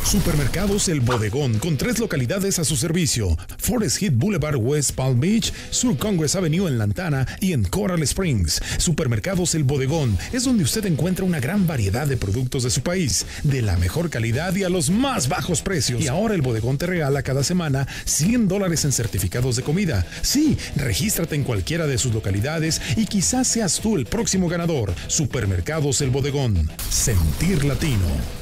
Supermercados El Bodegón, con 3 localidades a su servicio: Forest Hill Boulevard, West Palm Beach, Sur Congress Avenue en Lantana y en Coral Springs. Supermercados El Bodegón es donde usted encuentra una gran variedad de productos de su país, de la mejor calidad y a los más bajos precios. Y ahora El Bodegón te regala cada semana $100 en certificados de comida. Sí, regístrate en cualquiera de sus localidades y quizás seas tú el próximo ganador. Supermercados El Bodegón. Sentir latino.